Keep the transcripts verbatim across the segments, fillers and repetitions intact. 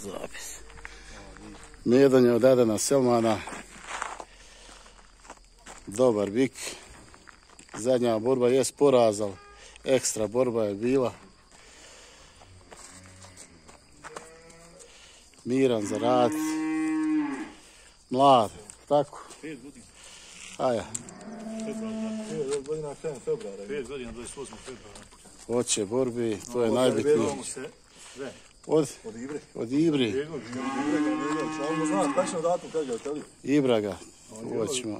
zapis. Medonja od Adnana Selmana. Dobar bik. Zadnja borba je poraz, ali ekstra borba je bila. Miran za rad. Mlad, tako? pet godina. Aja. pet godina krajem februara. pet godina, dvadeset osmog februara. Hoće borbi, to je najbitnije. Od? Od Ibri. Od Ibri. Ibri ga ne doći, ali mu znam, tačno datum kad ga oteli. Ibra ga, hoćemo.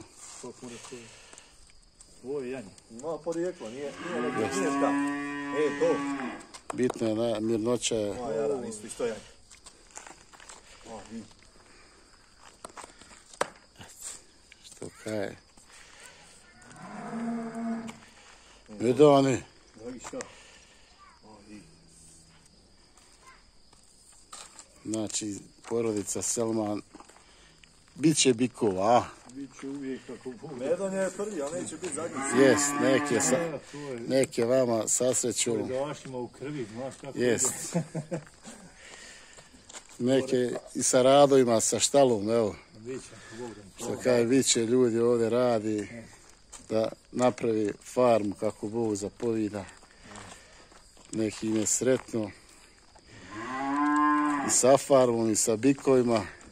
Ovo je janje. Ima porijeklo, nije neki knješka. E, to. Bitno je da mirnoća je... A, jaran, isto, isto janje. Što kaj? Medoni. Dragi šta? Znači, porodica Selman. Biće bikova, a? Biće uvijek kako Bog. Medonja je prvi, a neće biti zadnji. Jest, neke, sa, neke vama sasreću. Gašima u krvi, znaš kako. Jest. Neke i sa radovima, sa štalom, evo. Što kaj biće ljudi ovdje radi da napravi farmu kako Bog zapovida. Neki im je sretno. I sa farmom i sa bikovima.